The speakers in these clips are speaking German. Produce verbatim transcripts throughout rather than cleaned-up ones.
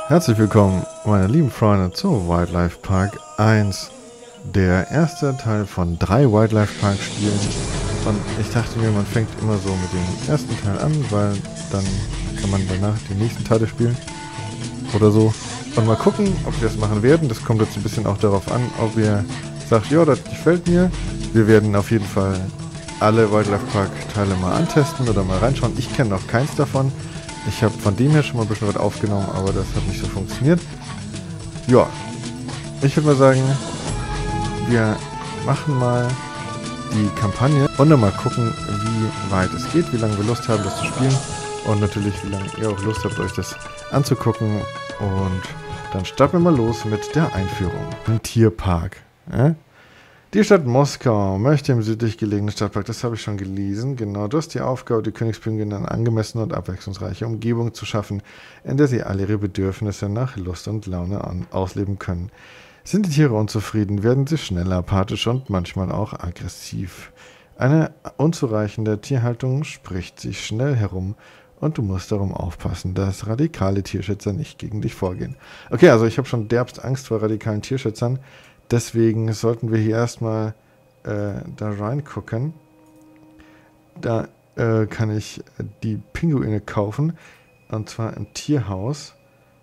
Herzlich willkommen, meine lieben Freunde, zu Wildlife Park eins. Der erste Teil von drei Wildlife Park Spielen. Und ich dachte mir, man fängt immer so mit dem ersten Teil an, weil dann kann man danach die nächsten Teile spielen. Oder so. Und mal gucken, ob wir das machen werden. Das kommt jetzt ein bisschen auch darauf an, ob ihr sagt, ja, das gefällt mir. Wir werden auf jeden Fall alle Wildlife Park Teile mal antesten oder mal reinschauen. Ich kenne noch keins davon. Ich habe von dem her schon mal ein bisschen was aufgenommen, aber das hat nicht so funktioniert. Ja, ich würde mal sagen, wir machen mal die Kampagne und dann mal gucken, wie weit es geht, wie lange wir Lust haben, das zu spielen und natürlich, wie lange ihr auch Lust habt, euch das anzugucken. Und dann starten wir mal los mit der Einführung im Tierpark. Ja? Die Stadt Moskau möchte im südlich gelegenen Stadtpark, das habe ich schon gelesen, genau, du hast die Aufgabe, die Königspinguine eine angemessene und abwechslungsreiche Umgebung zu schaffen, in der sie alle ihre Bedürfnisse nach Lust und Laune an, ausleben können. Sind die Tiere unzufrieden, werden sie schnell apathisch und manchmal auch aggressiv. Eine unzureichende Tierhaltung spricht sich schnell herum und du musst darum aufpassen, dass radikale Tierschützer nicht gegen dich vorgehen. Okay, also ich habe schon derbst Angst vor radikalen Tierschützern. Deswegen sollten wir hier erstmal äh, da reingucken. Da äh, kann ich die Pinguine kaufen. Und zwar im Tierhaus.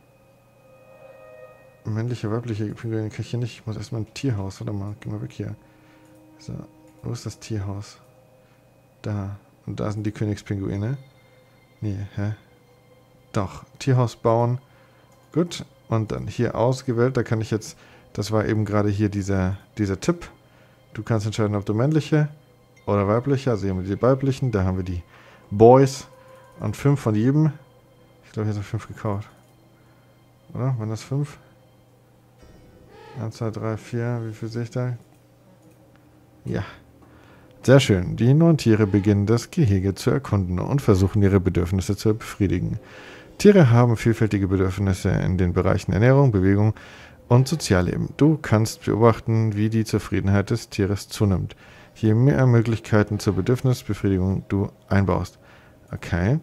Männliche, weibliche Pinguine kann ich hier nicht. Ich muss erstmal im Tierhaus. Warte mal, geh mal weg hier. So, wo ist das Tierhaus? Da. Und da sind die Königspinguine. Nee, hä? Doch, Tierhaus bauen. Gut. Und dann hier ausgewählt. Da kann ich jetzt... Das war eben gerade hier dieser, dieser Tipp. Du kannst entscheiden, ob du männliche oder weibliche. Also hier haben wir die weiblichen, da haben wir die Boys. Und fünf von jedem. Ich glaube, ich habe fünf gekauft. Oder? Waren das fünf? eins, zwei, drei, vier. Wie viel sehe ich da? Ja. Sehr schön. Die neuen Tiere beginnen das Gehege zu erkunden und versuchen ihre Bedürfnisse zu befriedigen. Tiere haben vielfältige Bedürfnisse in den Bereichen Ernährung, Bewegung und Sozialleben. Du kannst beobachten, wie die Zufriedenheit des Tieres zunimmt, je mehr Möglichkeiten zur Bedürfnisbefriedigung du einbaust. Okay.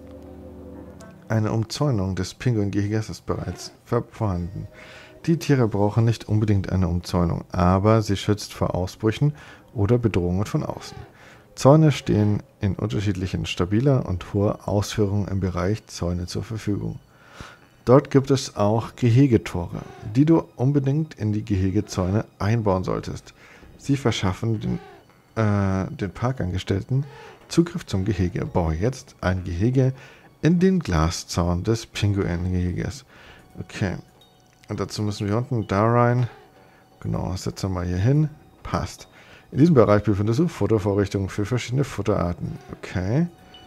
Eine Umzäunung des Pinguingehegers ist bereits vorhanden. Die Tiere brauchen nicht unbedingt eine Umzäunung, aber sie schützt vor Ausbrüchen oder Bedrohungen von außen. Zäune stehen in unterschiedlichen stabiler und hoher Ausführung im Bereich Zäune zur Verfügung. Dort gibt es auch Gehegetore, die du unbedingt in die Gehegezäune einbauen solltest. Sie verschaffen den, äh, den Parkangestellten Zugriff zum Gehege. Baue jetzt ein Gehege in den Glaszaun des Pinguingeheges. Okay, und dazu müssen wir unten da rein. Genau, setzen wir mal hier hin. Passt. In diesem Bereich befindest du Futtervorrichtungen für verschiedene Futterarten. Okay.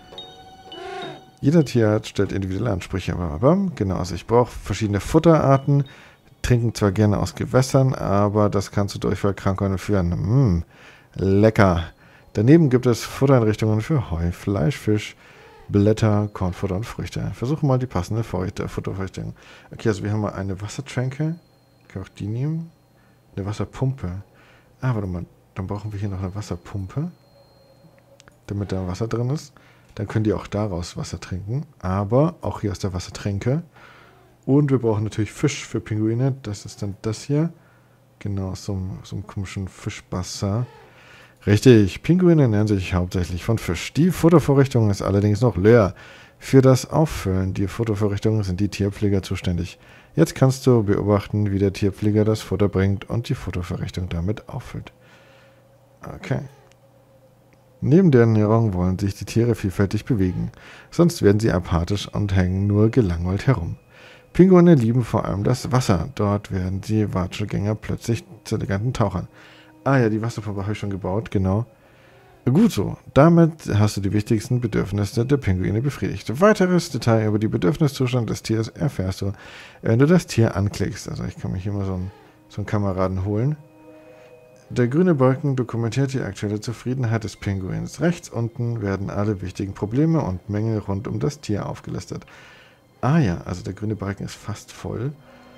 Jeder Tierart stellt individuelle Ansprüche. Genau, also ich brauche verschiedene Futterarten. Trinken zwar gerne aus Gewässern, aber das kann zu Durchfallkrankheiten führen. Mmh, lecker. Daneben gibt es Futtereinrichtungen für Heu, Fleisch, Fisch, Blätter, Kornfutter und Früchte. Versuche mal die passende Futtervorrichtung. Okay, also wir haben mal eine Wassertränke. Kann ich auch die nehmen? Eine Wasserpumpe. Ah, warte mal. Dann brauchen wir hier noch eine Wasserpumpe, damit da Wasser drin ist. Dann können die auch daraus Wasser trinken. Aber auch hier aus der Wassertränke. Und wir brauchen natürlich Fisch für Pinguine. Das ist dann das hier. Genau, aus so einem, so einem komischen Fischwasser. Richtig, Pinguine ernähren sich hauptsächlich von Fisch. Die Futtervorrichtung ist allerdings noch leer. Für das Auffüllen der Futtervorrichtung sind die Tierpfleger zuständig. Jetzt kannst du beobachten, wie der Tierpfleger das Futter bringt und die Futtervorrichtung damit auffüllt. Okay. Neben der Ernährung wollen sich die Tiere vielfältig bewegen, sonst werden sie apathisch und hängen nur gelangweilt herum. Pinguine lieben vor allem das Wasser, dort werden die Watschelgänger plötzlich zu eleganten Tauchern. Ah ja, die Wasserpumpe habe ich schon gebaut, genau. Gut so, damit hast du die wichtigsten Bedürfnisse der Pinguine befriedigt. Weiteres Detail über die Bedürfniszustand des Tieres erfährst du, wenn du das Tier anklickst. Also ich kann mich hier mal so einen, so einen Kameraden holen. Der grüne Balken dokumentiert die aktuelle Zufriedenheit des Pinguins. Rechts unten werden alle wichtigen Probleme und Mängel rund um das Tier aufgelistet. Ah ja, also der grüne Balken ist fast voll.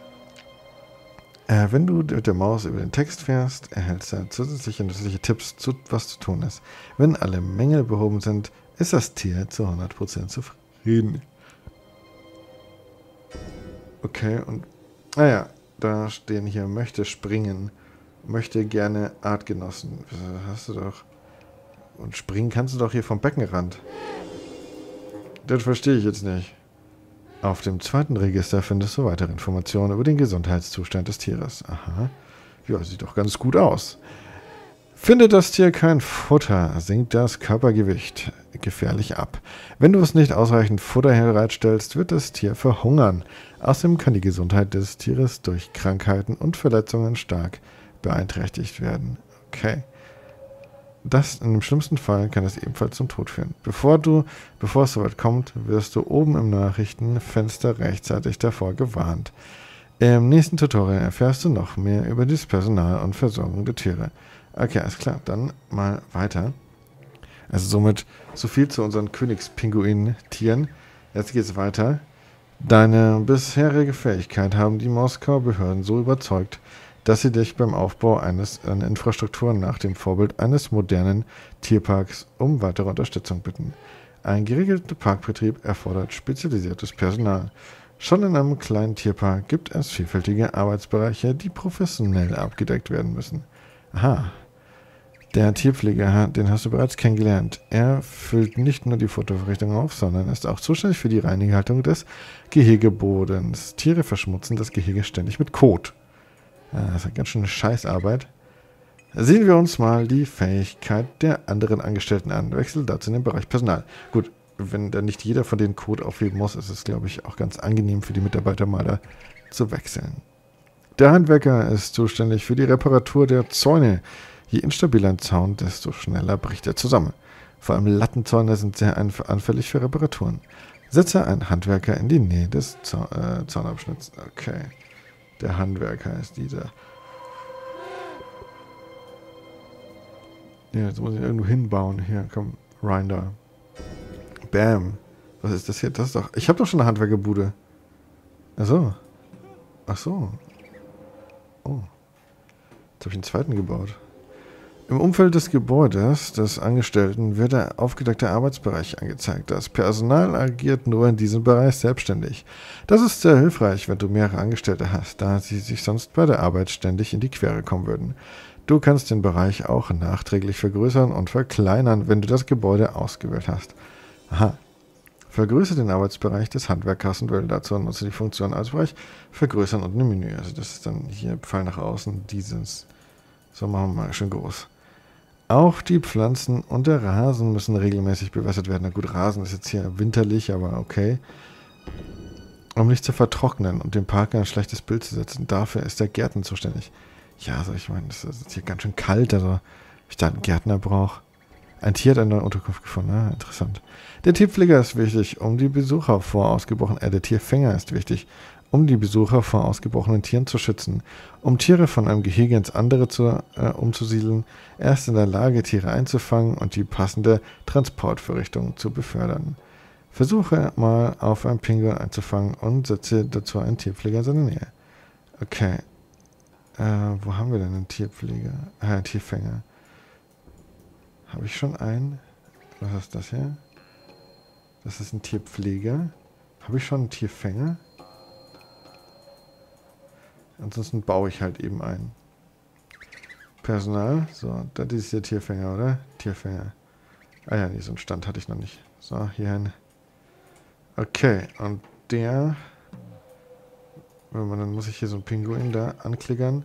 Äh, wenn du mit der Maus über den Text fährst, erhältst du zusätzliche nützliche Tipps, zu, was zu tun ist. Wenn alle Mängel behoben sind, ist das Tier zu hundert Prozent zufrieden. Okay, und... Naja, da stehen hier, möchte springen. Möchte gerne Artgenossen. Das hast du doch... Und springen kannst du doch hier vom Beckenrand. Das verstehe ich jetzt nicht. Auf dem zweiten Register findest du weitere Informationen über den Gesundheitszustand des Tieres. Aha. Ja, sieht doch ganz gut aus. Findet das Tier kein Futter, sinkt das Körpergewicht gefährlich ab. Wenn du es nicht ausreichend Futter bereitstellst, wird das Tier verhungern. Außerdem kann die Gesundheit des Tieres durch Krankheiten und Verletzungen stark beeinträchtigt werden. Okay. Das, in dem schlimmsten Fall kann es ebenfalls zum Tod führen. Bevor du, bevor es soweit kommt, wirst du oben im Nachrichtenfenster rechtzeitig davor gewarnt. Im nächsten Tutorial erfährst du noch mehr über das Personal und Versorgung der Tiere. Okay, alles klar, dann mal weiter. Also somit so viel zu unseren Königspinguin-Tieren. Jetzt geht's weiter. Deine bisherige Fähigkeit haben die Moskauer Behörden so überzeugt, dass sie dich beim Aufbau eines einer Infrastruktur nach dem Vorbild eines modernen Tierparks um weitere Unterstützung bitten. Ein geregelter Parkbetrieb erfordert spezialisiertes Personal. Schon in einem kleinen Tierpark gibt es vielfältige Arbeitsbereiche, die professionell abgedeckt werden müssen. Aha. Der Tierpfleger, den hast du bereits kennengelernt. Er füllt nicht nur die Futterverrichtung auf, sondern ist auch zuständig für die Reinighaltung des Gehegebodens. Tiere verschmutzen das Gehege ständig mit Kot. Das ist eine ganz schöne Scheißarbeit. Sehen wir uns mal die Fähigkeit der anderen Angestellten an. Wechsel dazu in den Bereich Personal. Gut, wenn da nicht jeder von denen Code aufheben muss, ist es, glaube ich, auch ganz angenehm für die Mitarbeiter mal da zu wechseln. Der Handwerker ist zuständig für die Reparatur der Zäune. Je instabiler ein Zaun, desto schneller bricht er zusammen. Vor allem Lattenzäune sind sehr anfällig für Reparaturen. Setze einen Handwerker in die Nähe des Zaun äh, Zaunabschnitts. Okay. Der Handwerker ist dieser. Ja, jetzt muss ich irgendwo hinbauen. Hier, komm, rein da. Bam. Was ist das hier? Das ist doch... Ich habe doch schon eine Handwerkerbude. Ach so. Ach so. Oh. Jetzt habe ich einen zweiten gebaut. Im Umfeld des Gebäudes des Angestellten wird der aufgedeckte Arbeitsbereich angezeigt. Das Personal agiert nur in diesem Bereich selbstständig. Das ist sehr hilfreich, wenn du mehrere Angestellte hast, da sie sich sonst bei der Arbeit ständig in die Quere kommen würden. Du kannst den Bereich auch nachträglich vergrößern und verkleinern, wenn du das Gebäude ausgewählt hast. Aha. Vergrößere den Arbeitsbereich des Handwerkers und wähle dazu nutze die Funktion Arbeitsbereich vergrößern und ein Menü. Also das ist dann hier Pfeil nach außen, dieses. So machen wir mal schön groß. Auch die Pflanzen und der Rasen müssen regelmäßig bewässert werden. Na gut, Rasen ist jetzt hier winterlich, aber okay. Um nicht zu vertrocknen und dem Park ein schlechtes Bild zu setzen. Dafür ist der Gärtner zuständig. Ja, also ich meine, es ist hier ganz schön kalt, also wenn ich da einen Gärtner brauche. Ein Tier hat eine neue Unterkunft gefunden. Ah, interessant. Der Tierpfleger ist wichtig, um die Besucher vor ausgebrochenen... Äh, der Tierfänger ist wichtig, um die Besucher vor ausgebrochenen Tieren zu schützen. Um Tiere von einem Gehege ins andere zu, äh, umzusiedeln, er ist in der Lage, Tiere einzufangen und die passende Transportverrichtung zu befördern. Versuche mal auf einen Pinguin einzufangen und setze dazu einen Tierpfleger in seine Nähe. Okay. Äh, wo haben wir denn einen Tierpfleger? Äh, einen Tierfänger. Habe ich schon einen? Was ist das hier? Das ist ein Tierpfleger. Habe ich schon einen Tierfänger? Ansonsten baue ich halt eben ein. Personal. So, das ist der Tierfänger, oder? Tierfänger. Ah ja, nee, so einen Stand hatte ich noch nicht. So, hier hin. Okay, und der... Wenn man, dann muss ich hier so einen Pinguin da anklickern.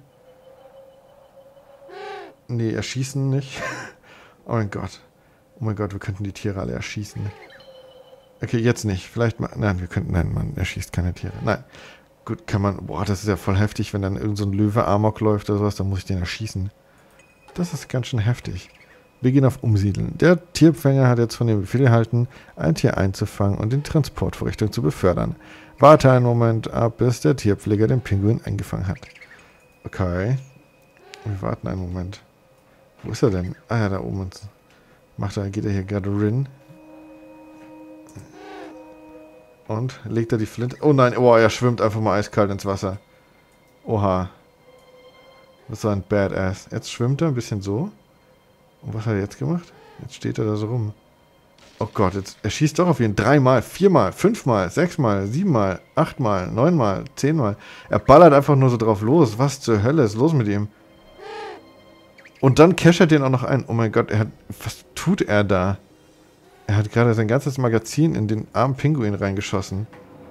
Nee, erschießen nicht. Oh mein Gott. Oh mein Gott, wir könnten die Tiere alle erschießen. Okay, jetzt nicht. Vielleicht mal... Nein, wir könnten... Nein, man erschießt keine Tiere. Nein. Gut, kann man... Boah, das ist ja voll heftig, wenn dann irgend so ein Löwe Amok läuft oder sowas, dann muss ich den erschießen. Das ist ganz schön heftig. Wir gehen auf Umsiedeln. Der Tierfänger hat jetzt von dem Befehl erhalten, ein Tier einzufangen und in Transportvorrichtung zu befördern. Warte einen Moment ab, bis der Tierpfleger den Pinguin eingefangen hat. Okay. Wir warten einen Moment. Wo ist er denn? Ah ja, da oben. Macht er, geht er hier gerade rein. Und legt er die Flinte... Oh nein, oh, er schwimmt einfach mal eiskalt ins Wasser. Oha. Das war ein Badass. Jetzt schwimmt er ein bisschen so. Und was hat er jetzt gemacht? Jetzt steht er da so rum. Oh Gott, jetzt, er schießt doch auf ihn. Dreimal, viermal, fünfmal, sechsmal, siebenmal, achtmal, neunmal, zehnmal. Er ballert einfach nur so drauf los. Was zur Hölle ist los mit ihm? Und dann casht er den auch noch ein. Oh mein Gott, er hat, was tut er da? Er hat gerade sein ganzes Magazin in den armen Pinguin reingeschossen.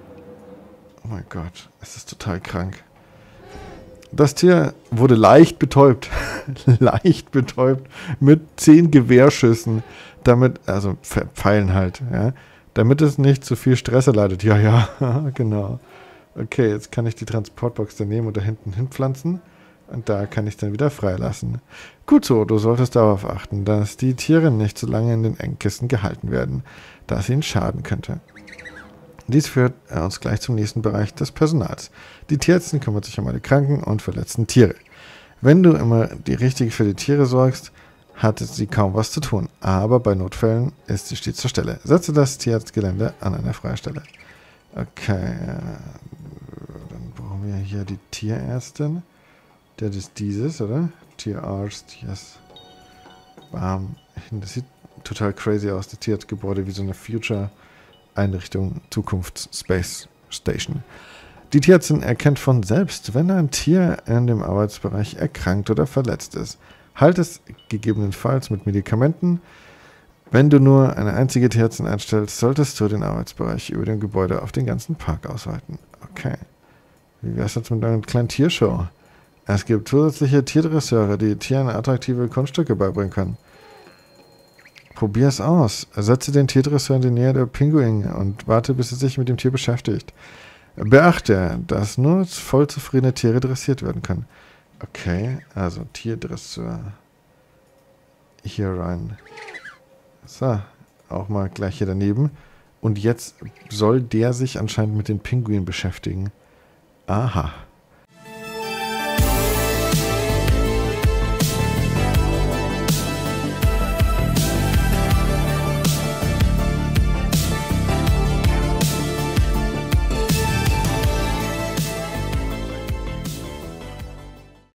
Oh mein Gott, es ist total krank. Das Tier wurde leicht betäubt. leicht betäubt. Mit zehn Gewehrschüssen. Damit, also Pfeilen halt, ja. Damit es nicht zu viel Stress erleidet. Ja, ja, genau. Okay, jetzt kann ich die Transportbox da nehmen und da hinten hinpflanzen. Und da kann ich dann wieder freilassen. Gut so, du solltest darauf achten, dass die Tiere nicht zu lange in den Engkisten gehalten werden, da es ihnen schaden könnte. Dies führt uns gleich zum nächsten Bereich des Personals. Die Tierärztin kümmert sich um alle kranken und verletzten Tiere. Wenn du immer die richtige für die Tiere sorgst, hat sie kaum was zu tun, aber bei Notfällen ist sie stets zur Stelle. Setze das Tierarztgelände an eine freie Stelle. Okay, dann brauchen wir hier die Tierärztin. Das ist dieses, oder? Tierarzt, yes. Bam. Das sieht total crazy aus, das Tierarztgebäude, wie so eine Future-Einrichtung, Zukunfts-Space Station. Die Tierärztin erkennt von selbst, wenn ein Tier in dem Arbeitsbereich erkrankt oder verletzt ist. Halt es gegebenenfalls mit Medikamenten. Wenn du nur eine einzige Tierärztin einstellst, solltest du den Arbeitsbereich über dem Gebäude auf den ganzen Park ausweiten. Okay. Wie wär's jetzt mit einer kleinen Tiershow? Es gibt zusätzliche Tierdresseure, die Tieren attraktive Kunststücke beibringen können. Probier es aus. Setze den Tierdresseur in die Nähe der Pinguine und warte, bis er sich mit dem Tier beschäftigt. Beachte, dass nur voll zufriedene Tiere dressiert werden können. Okay, also Tierdresseur. Hier rein. So, auch mal gleich hier daneben. Und jetzt soll der sich anscheinend mit den Pinguinen beschäftigen. Aha.